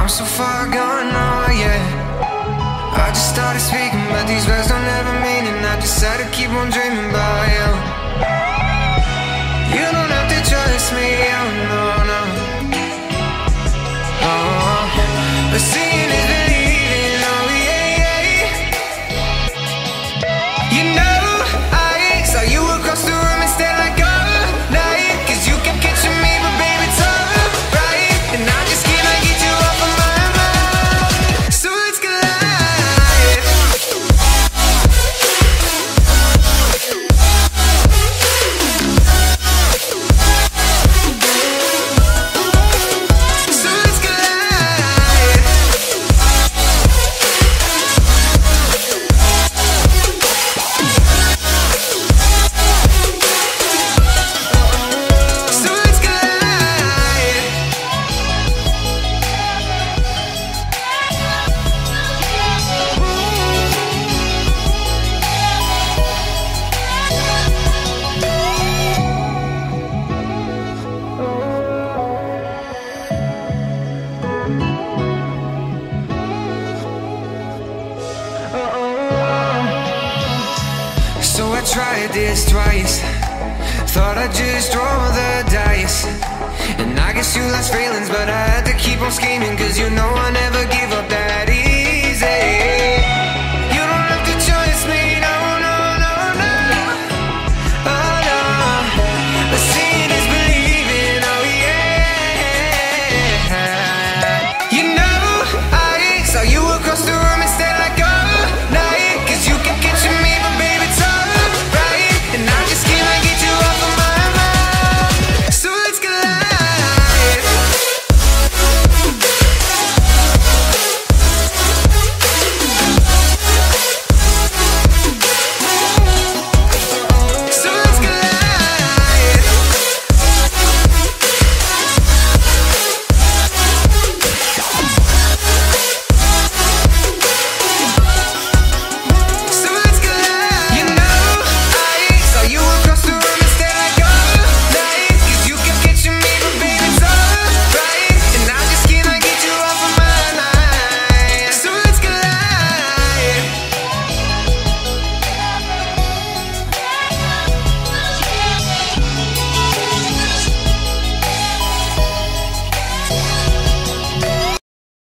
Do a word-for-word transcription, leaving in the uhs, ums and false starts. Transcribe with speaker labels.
Speaker 1: so far gone, oh yeah. I just started speaking, but these words don't ever mean it. I just had to keep on dreaming about you. You don't have to trust me, oh no, no. Oh, but seeing is believing, oh yeah, yeah. You know, I saw you across the room instead like all night, cause you kept catching me, but baby it's alright. And I just can't get you off of my mind. So let's collide. So let's collide. So let's collide. So I tried this twice, thought I'd just roll the dice. And I guess you lost feelings, but I had to keep on scheming, cause you know